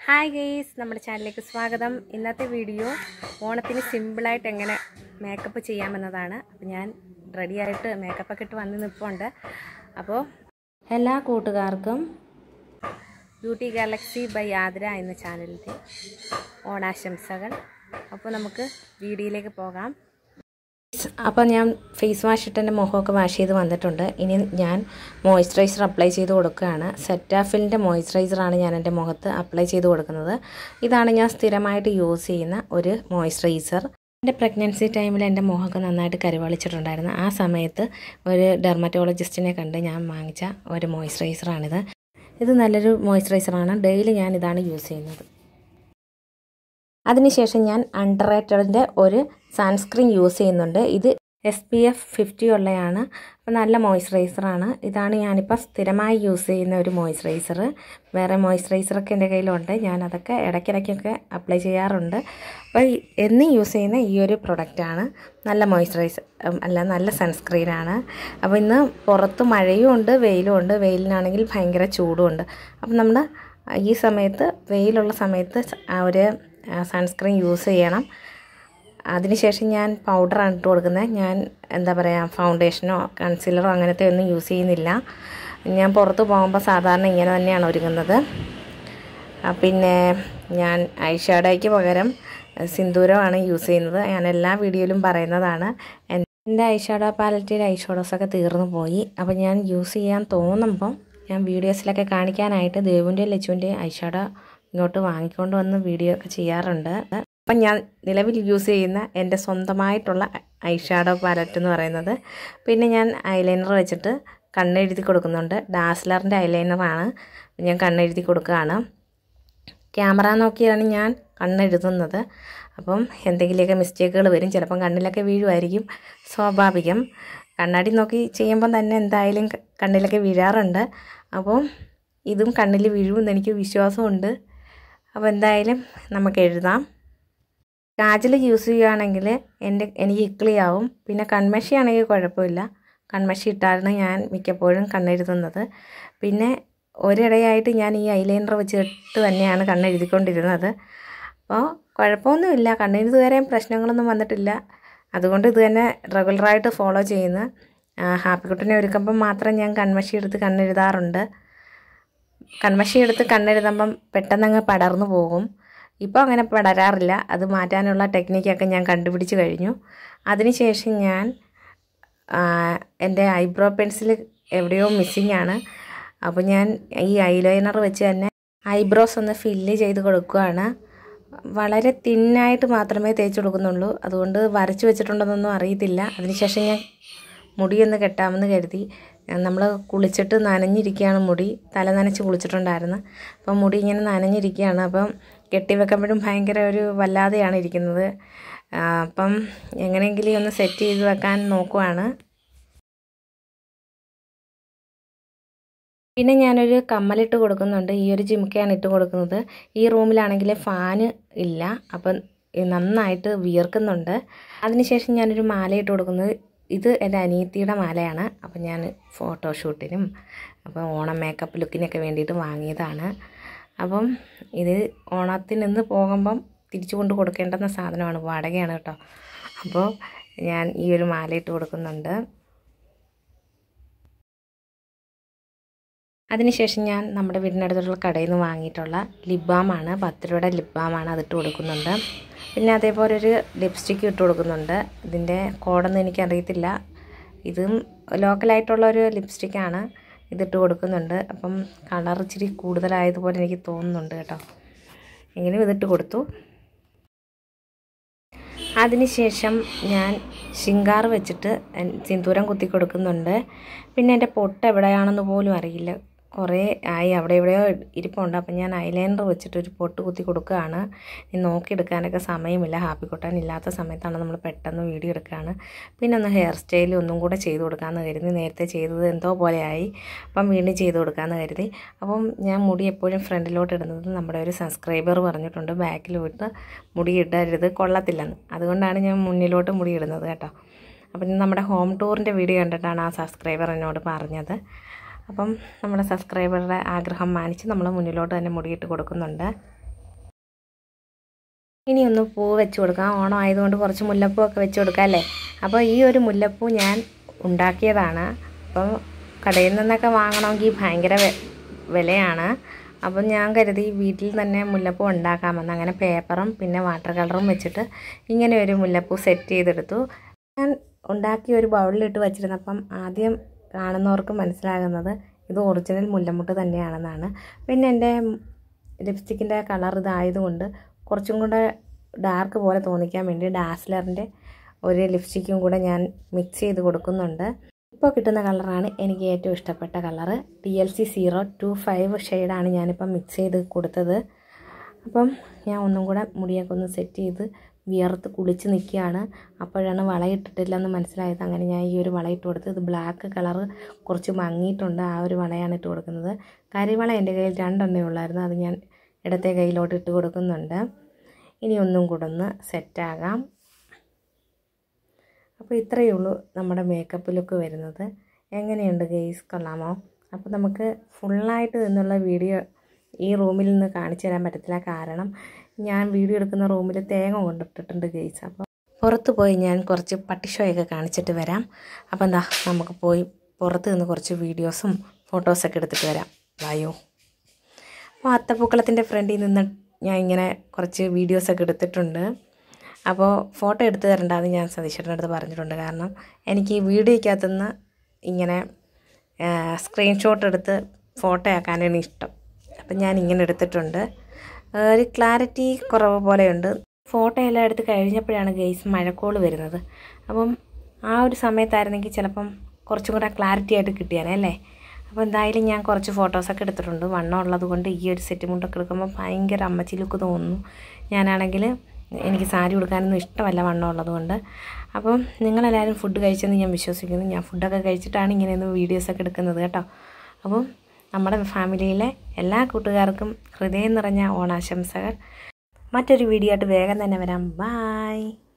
Hi guys, നമ്മുടെ ചാനലിലേക്ക് സ്വാഗതം. ഇന്നത്തെ വീഡിയോ ഓണത്തിന് സിമ്പിളായിട്ട് എങ്ങനെ മേക്കപ്പ് ചെയ്യാമെന്നതാണ്. അപ്പോൾ ഞാൻ റെഡിയായിട്ട് മേക്കപ്പൊക്കെ ഇട്ട് വന്ന് നിൽപ്പുണ്ട്. അപ്പോൾ എല്ലാ കൂട്ടുകാർക്കും ബ്യൂട്ടി ഗാലക്സി ബൈ ആതിര എന്ന ചാനലിൻ്റെ ഓണാശംസകൾ. അപ്പോൾ നമുക്ക് വീഡിയോയിലേക്ക് പോകാം. അപ്പോൾ ഞാൻ ഫേസ് വാഷ് ഇട്ട് എൻ്റെ മുഖമൊക്കെ വാഷ് ചെയ്ത് വന്നിട്ടുണ്ട്. ഇനി ഞാൻ മോയ്സ്ചറൈസർ അപ്ലൈ ചെയ്ത് കൊടുക്കുകയാണ്. സെറ്റാഫിലിൻ്റെ മോയ്സ്ചറൈസറാണ് ഞാൻ എൻ്റെ മുഖത്ത് അപ്ലൈ ചെയ്ത് കൊടുക്കുന്നത്. ഇതാണ് ഞാൻ സ്ഥിരമായിട്ട് യൂസ് ചെയ്യുന്ന ഒരു മോയ്സ്ചറൈസർ. എൻ്റെ പ്രഗ്നൻസി ടൈമിൽ എൻ്റെ മുഖമൊക്കെ നന്നായിട്ട് കരുവാളിച്ചിട്ടുണ്ടായിരുന്നു. ആ സമയത്ത് ഒരു ഡെർമറ്റോളജിസ്റ്റിനെ കണ്ട് ഞാൻ വാങ്ങിച്ച ഒരു മോയ്സ്ചറൈസറാണിത്. ഇത് നല്ലൊരു മോയ്സ്ചറൈസറാണ്. ഡെയിലി ഞാൻ ഇതാണ് യൂസ് ചെയ്യുന്നത്. അതിനുശേഷം ഞാൻ അണ്ടർറേറ്റഡിൻ്റെ ഒരു സൺസ്ക്രീൻ യൂസ് ചെയ്യുന്നുണ്ട്. ഇത് SPF 50 ഉള്ളതാണ്. അപ്പോൾ നല്ല മോയ്സ്ചറൈസറാണ്. ഇതാണ് ഞാനിപ്പോൾ സ്ഥിരമായി യൂസ് ചെയ്യുന്ന ഒരു മോയ്സ്ചറൈസർ. വേറെ മോയ്സ്ചറൈസറൊക്കെ എൻ്റെ കയ്യിലുണ്ട്. ഞാനതൊക്കെ ഇടയ്ക്കിടയ്ക്കൊക്കെ അപ്ലൈ ചെയ്യാറുണ്ട്. അപ്പോൾ എന്നും യൂസ് ചെയ്യുന്ന ഈ ഒരു പ്രൊഡക്റ്റാണ്. നല്ല മോയ്സ്ചറൈസർ നല്ല സൺസ്ക്രീനാണ്. അപ്പോൾ ഇന്ന് പുറത്ത് മഴയും ഉണ്ട്, വെയിലും ഉണ്ട്. വെയിലിനാണെങ്കിൽ ഭയങ്കര ചൂടുമുണ്ട്. അപ്പം നമ്മൾ ഈ സമയത്ത് വെയിലുള്ള സമയത്ത് ഒരു സൺസ്ക്രീൻ യൂസ് ചെയ്യണം. അതിനുശേഷം ഞാൻ പൗഡറാണ് ഇട്ട് കൊടുക്കുന്നത്. ഞാൻ ഫൗണ്ടേഷനോ കൺസീലറോ അങ്ങനത്തെ ഒന്നും യൂസ് ചെയ്യുന്നില്ല. ഞാൻ പുറത്ത് പോകുമ്പോൾ സാധാരണ ഇങ്ങനെ തന്നെയാണ് ഒരുങ്ങുന്നത്. പിന്നെ ഞാൻ ഐഷാഡോയ്ക്ക് പകരം സിന്ദൂരമാണ് യൂസ് ചെയ്യുന്നത്. ഞാൻ എല്ലാ വീഡിയോയിലും പറയുന്നതാണ്. എൻ്റെ ഐഷാഡോ പാലറ്റിൽ ഐഷാഡോസൊക്കെ തീർന്നു പോയി. അപ്പോൾ ഞാൻ യൂസ് ചെയ്യാൻ തോന്നുമ്പം ഞാൻ വീഡിയോസിലൊക്കെ കാണിക്കാനായിട്ട് ദേവുൻ്റെയും ലച്ചുവിൻ്റെയും ഐഷാഡോ ഇങ്ങോട്ട് വാങ്ങിക്കൊണ്ട് വന്ന് വീഡിയോ ഒക്കെ ചെയ്യാറുണ്ട്. അപ്പം ഞാൻ നിലവിൽ യൂസ് ചെയ്യുന്ന എൻ്റെ സ്വന്തമായിട്ടുള്ള ഐഷാഡോ പാലറ്റ് എന്ന് പറയുന്നത്. പിന്നെ ഞാൻ ഐലൈനർ വെച്ചിട്ട് കണ്ണെഴുതി കൊടുക്കുന്നുണ്ട്. ഡാസ്ലറിൻ്റെ ഐലൈനറാണ്. ഞാൻ കണ്ണെഴുതി കൊടുക്കുകയാണ്. ക്യാമറ നോക്കിയാണ് ഞാൻ കണ്ണെഴുതുന്നത്. അപ്പം എന്തെങ്കിലുമൊക്കെ മിസ്റ്റേക്കുകൾ വരും. ചിലപ്പം കണ്ണിലൊക്കെ വീഴുമായിരിക്കും, സ്വാഭാവികം. കണ്ണാടി നോക്കി ചെയ്യുമ്പം തന്നെ എന്തായാലും കണ്ണിലൊക്കെ വീഴാറുണ്ട്. അപ്പോൾ ഇതും കണ്ണിൽ വീഴുമെന്ന് എനിക്ക് വിശ്വാസമുണ്ട്. അപ്പോൾ എന്തായാലും നമുക്ക് എഴുതാം. കാജൽ യൂസ് ചെയ്യുകയാണെങ്കിൽ എനിക്ക് ഇക്കിളിയാവും. പിന്നെ കൺമഷി ആണെങ്കിൽ കുഴപ്പമില്ല. കൺമഷി ഇട്ടാണ് ഞാൻ മിക്കപ്പോഴും കണ്ണെഴുതുന്നത്. പിന്നെ ഒരിടയായിട്ട് ഞാൻ ഈ ഐലൈനർ വെച്ചിട്ട് തന്നെയാണ് കണ്ണെഴുതിക്കൊണ്ടിരുന്നത്. അപ്പോൾ കുഴപ്പമൊന്നുമില്ല. കണ്ണെഴുതുവരെയും പ്രശ്നങ്ങളൊന്നും വന്നിട്ടില്ല. അതുകൊണ്ട് ഇത് തന്നെ റെഗുലറായിട്ട് ഫോളോ ചെയ്യുന്നു. ഹാപ്പിക്കുട്ടനെ ഒരുക്കുമ്പം മാത്രം ഞാൻ കൺമഷി എടുത്ത് കണ്ണെഴുതാറുണ്ട്. കൺമഷി എടുത്ത് കണ്ണെഴുതുമ്പം പെട്ടെന്നങ്ങ് പടർന്നു പോകും. ഇപ്പോൾ അങ്ങനെ പടരാറില്ല. അത് മാറ്റാനുള്ള ടെക്നിക്കൊക്കെ ഞാൻ കണ്ടുപിടിച്ച് കഴിഞ്ഞു. അതിനുശേഷം ഞാൻ എൻ്റെ ഐബ്രോ പെൻസിൽ എവിടെയോ മിസ്സിങ് ആണ്. അപ്പോൾ ഞാൻ ഈ ഐലൈനർ വെച്ച് തന്നെ ഐബ്രോസ് ഒന്ന് ഫില്ല് ചെയ്ത് കൊടുക്കുകയാണ്. വളരെ തിന്നായിട്ട് മാത്രമേ തേച്ച് കൊടുക്കുന്നുള്ളൂ. അതുകൊണ്ട് വരച്ച് വെച്ചിട്ടുണ്ടെന്നൊന്നും അറിയത്തില്ല. അതിനുശേഷം ഞാൻ മുടിയൊന്ന് കെട്ടാമെന്ന് കരുതി. നമ്മൾ കുളിച്ചിട്ട് നനഞ്ഞിരിക്കുകയാണ് മുടി. തല നനച്ച് കുളിച്ചിട്ടുണ്ടായിരുന്നു. അപ്പം മുടി ഇങ്ങനെ നനഞ്ഞിരിക്കുകയാണ്. അപ്പം കെട്ടി വെക്കുമ്പോഴും ഭയങ്കര ഒരു വല്ലാതെയാണ് ഇരിക്കുന്നത്. അപ്പം എങ്ങനെയെങ്കിലും ഒന്ന് സെറ്റ് ചെയ്ത് വെക്കാൻ നോക്കുവാണ്. പിന്നെ ഞാനൊരു കമ്മലിട്ട് കൊടുക്കുന്നുണ്ട്. ഈ ഒരു ജിമിക്കയാണ് ഇട്ട് കൊടുക്കുന്നത്. ഈ റൂമിലാണെങ്കിൽ ഫാന് ഇല്ല. അപ്പം നന്നായിട്ട് വിയർക്കുന്നുണ്ട്. അതിനുശേഷം ഞാനൊരു മാല ഇട്ട് കൊടുക്കുന്നത്. ഇത് എൻ്റെ അനിയത്തിയുടെ മാലയാണ്. അപ്പം ഞാൻ ഫോട്ടോഷൂട്ടിനും അപ്പോൾ ഓണം മേക്കപ്പ് ലുക്കിനൊക്കെ വേണ്ടിയിട്ട് വാങ്ങിയതാണ്. അപ്പം ഇത് ഓണത്തിന് നിന്ന് പോകുമ്പം തിരിച്ചു കൊണ്ട് കൊടുക്കേണ്ടുന്ന സാധനമാണ്. വാടകയാണ് കേട്ടോ. അപ്പോൾ ഞാൻ ഈ ഒരു മാല ഇട്ട് കൊടുക്കുന്നുണ്ട്. അതിനുശേഷം ഞാൻ നമ്മുടെ വീടിനടുത്തുള്ള കടയിൽ നിന്ന് വാങ്ങിയിട്ടുള്ള ലിപ് ബാമാണ്. 10 രൂപയുടെ ലിപ് ബാമാണ്. അതിട്ട് കൊടുക്കുന്നുണ്ട്. പിന്നെ അതേപോലെ ഒരു ലിപ്സ്റ്റിക്ക് ഇട്ട് കൊടുക്കുന്നുണ്ട്. ഇതിൻ്റെ കോഡൊന്നും എനിക്കറിയത്തില്ല. ഇതും ലോക്കലായിട്ടുള്ളൊരു ലിപ്സ്റ്റിക്കാണ്. ഇതിട്ട് കൊടുക്കുന്നുണ്ട്. അപ്പം കളർ ഇച്ചിരി കൂടുതലായതുപോലെ എനിക്ക് തോന്നുന്നുണ്ട് കേട്ടോ. എങ്കിലും ഇതിട്ട് കൊടുത്തു. അതിനുശേഷം ഞാൻ ശിങ്കാർ വെച്ചിട്ട് സിന്ദൂരം കുത്തി കൊടുക്കുന്നുണ്ട്. പിന്നെ എൻ്റെ പൊട്ട് എവിടെയാണെന്ന് പോലും അറിയില്ല. കുറേ ആയി അവിടെ എവിടെയോ ഇരിപ്പുണ്ട്. അപ്പം ഞാൻ ഐലൈനർ വെച്ചിട്ടൊരു പൊട്ട് കുത്തി കൊടുക്കുകയാണ്. നോക്കിയെടുക്കാനൊക്കെ സമയമില്ല. ഹാപ്പിക്കുട്ടൻ ഇല്ലാത്ത സമയത്താണ് നമ്മൾ പെട്ടെന്ന് വീഡിയോ എടുക്കുകയാണ്. പിന്നെ ഒന്ന് ഹെയർ സ്റ്റൈൽ ഒന്നും കൂടെ ചെയ്ത് കൊടുക്കാമെന്ന് കരുതി. നേരത്തെ ചെയ്തത് എന്തോ പോലെയായി. അപ്പം വീണ്ടും ചെയ്ത് കൊടുക്കാമെന്ന് കരുതി. അപ്പം ഞാൻ മുടി എപ്പോഴും ഫ്രണ്ടിലോട്ട് ഇടുന്നത് നമ്മുടെ ഒരു സബ്സ്ക്രൈബർ പറഞ്ഞിട്ടുണ്ട്, ബാക്കിലോട്ട് മുടി ഇടരുത്, കൊള്ളത്തില്ലെന്ന്. അതുകൊണ്ടാണ് ഞാൻ മുന്നിലോട്ട് മുടി ഇടുന്നത് കേട്ടോ. അപ്പം നമ്മുടെ ഹോം ടൂറിൻ്റെ വീഡിയോ കണ്ടിട്ടാണ് ആ സബ്സ്ക്രൈബർ എന്നോട് പറഞ്ഞത്. അപ്പം നമ്മുടെ സബ്സ്ക്രൈബറുടെ ആഗ്രഹം മാനിച്ച് നമ്മൾ മുന്നിലോട്ട് തന്നെ മുടിയിട്ട് കൊടുക്കുന്നുണ്ട്. ഇനി ഒന്ന് പൂ വെച്ച് കൊടുക്കാം. ഓണം ആയതുകൊണ്ട് കുറച്ച് മുല്ലപ്പൂ ഒക്കെ വെച്ച് കൊടുക്കാം അല്ലേ. അപ്പോൾ ഈ ഒരു മുല്ലപ്പൂ ഞാൻ ഉണ്ടാക്കിയതാണ്. അപ്പോൾ കടയിൽ നിന്നൊക്കെ വാങ്ങണമെങ്കിൽ ഭയങ്കര വിലയാണ്. അപ്പം ഞാൻ കരുതി വീട്ടിൽ തന്നെ മുല്ലപ്പൂ ഉണ്ടാക്കാമെന്ന്. അങ്ങനെ പേപ്പറും പിന്നെ വാട്ടർ കളറും വെച്ചിട്ട് ഇങ്ങനെ ഒരു മുല്ലപ്പൂ സെറ്റ് ചെയ്തെടുത്തു. ഞാൻ ഉണ്ടാക്കി ഒരു ബൗളിലിട്ട് വച്ചിരുന്നപ്പം ആദ്യം കാണുന്നവർക്ക് മനസ്സിലാകുന്നത് ഇത് ഒറിജിനൽ മുല്ലമുട്ട് തന്നെയാണെന്നാണ്. പിന്നെ എൻ്റെ ലിപ്സ്റ്റിക്കിൻ്റെ കളർ ഇതായതുകൊണ്ട് കുറച്ചും കൂടെ ഡാർക്ക് പോലെ തോന്നിക്കാൻ വേണ്ടി ഡാസ്ലറിൻ്റെ ഒരു ലിപ്സ്റ്റിക്കും കൂടെ ഞാൻ മിക്സ് ചെയ്ത് കൊടുക്കുന്നുണ്ട്. ഇപ്പോൾ കിട്ടുന്ന കളറാണ് എനിക്ക് ഏറ്റവും ഇഷ്ടപ്പെട്ട കളറ്. TLC 025 ഷെയ്ഡാണ് ഞാനിപ്പം മിക്സ് ചെയ്ത് കൊടുത്തത്. അപ്പം ഞാൻ ഒന്നും കൂടെ മുടിയൊക്കെ ഒന്ന് സെറ്റ് ചെയ്ത് വിയർത്ത് കുളിച്ച് നിൽക്കുകയാണ്. അപ്പോഴാണ് വളയിട്ടിട്ടില്ലെന്ന് മനസ്സിലായത്. അങ്ങനെ ഞാൻ ഈ ഒരു വളയിട്ട് കൊടുത്ത്, ഇത് ബ്ലാക്ക് കളറ് കുറച്ച് മങ്ങിയിട്ടുണ്ട്. ആ ഒരു വളയാണ് ഇട്ട് കൊടുക്കുന്നത്. കരിവള എൻ്റെ കയ്യിൽ 2 എണ്ണേ ഉള്ളായിരുന്നു. അത് ഞാൻ ഇടത്തെ കയ്യിലോട്ട് ഇട്ട് കൊടുക്കുന്നുണ്ട്. ഇനി ഒന്നും കൂടെ ഒന്ന് സെറ്റാകാം. അപ്പോൾ ഇത്രയേ ഉള്ളൂ നമ്മുടെ മേക്കപ്പ് ലുക്ക് വരുന്നത്. എങ്ങനെയുണ്ട് ഗെയ്സ്, കൊള്ളാമോ? അപ്പോൾ നമുക്ക് ഫുള്ളായിട്ട് നിന്നുള്ള വീഡിയോ ഈ റൂമിൽ നിന്ന് കാണിച്ചു തരാൻ പറ്റത്തില്ല. കാരണം ഞാൻ വീഡിയോ എടുക്കുന്ന റൂമിൽ തേങ്ങ കൊണ്ടിട്ടിട്ടുണ്ട് ഗെയ്സ്. അപ്പോൾ പുറത്ത് പോയി ഞാൻ കുറച്ച് പട്ടിഷോയൊക്കെ കാണിച്ചിട്ട് വരാം. അപ്പോൾ എന്താ നമുക്ക് പോയി പുറത്ത് നിന്ന് കുറച്ച് വീഡിയോസും ഫോട്ടോസൊക്കെ എടുത്തിട്ട് വരാം. വായോ. അപ്പോൾ അത്തപ്പൂക്കളത്തിൻ്റെ ഫ്രണ്ടിൽ നിന്ന് ഞാൻ ഇങ്ങനെ കുറച്ച് വീഡിയോസൊക്കെ എടുത്തിട്ടുണ്ട്. അപ്പോൾ ഫോട്ടോ എടുത്ത് തരണ്ടെന്ന് ഞാൻ സതീശേട്ടൻ്റെ അടുത്ത് പറഞ്ഞിട്ടുണ്ട്. കാരണം എനിക്ക് ഈ വീഡിയോയ്ക്കകത്തുനിന്ന് ഇങ്ങനെ സ്ക്രീൻഷോട്ട് എടുത്ത് ഫോട്ടോ ആക്കാനാണ് ഇഷ്ടം. അപ്പം ഞാൻ ഇങ്ങനെ എടുത്തിട്ടുണ്ട്. ഒരു ക്ലാരിറ്റി കുറവ് പോലെയുണ്ട്. ഫോട്ടോ എല്ലാം എടുത്ത് കഴിഞ്ഞപ്പോഴാണ് ഗെയ്സ് മഴക്കോള് വരുന്നത്. അപ്പം ആ ഒരു സമയത്തായിരുന്നെങ്കിൽ ചിലപ്പം കുറച്ചും കൂടെ ക്ലാരിറ്റി ആയിട്ട് കിട്ടിയാനേ അല്ലേ. അപ്പോൾ എന്തായാലും ഞാൻ കുറച്ച് ഫോട്ടോസൊക്കെ എടുത്തിട്ടുണ്ട്. വണ്ണം ഉള്ളത് കൊണ്ട് ഈ ഒരു സെറ്റ് മുണ്ടൊക്കെ എടുക്കുമ്പോൾ ഭയങ്കര അമ്മച്ചി ലുക്ക് തോന്നുന്നു. ഞാനാണെങ്കിൽ എനിക്ക് സാരി ഉടുക്കാനൊന്നും ഇഷ്ടമല്ല വണ്ണം ഉള്ളതുകൊണ്ട്. അപ്പം നിങ്ങളെല്ലാവരും ഫുഡ് കഴിച്ചെന്ന് ഞാൻ വിശ്വസിക്കുന്നു. ഞാൻ ഫുഡൊക്കെ കഴിച്ചിട്ടാണ് ഇങ്ങനെയൊന്ന് വീഡിയോസൊക്കെ എടുക്കുന്നത് കേട്ടോ. അപ്പം നമ്മുടെ ഫാമിലിയിലെ എല്ലാ കൂട്ടുകാർക്കും ഹൃദയം നിറഞ്ഞ ഓണാശംസകൾ. മറ്റൊരു വീഡിയോ ആയിട്ട് വേഗം തന്നെ വരാം. ബായ്.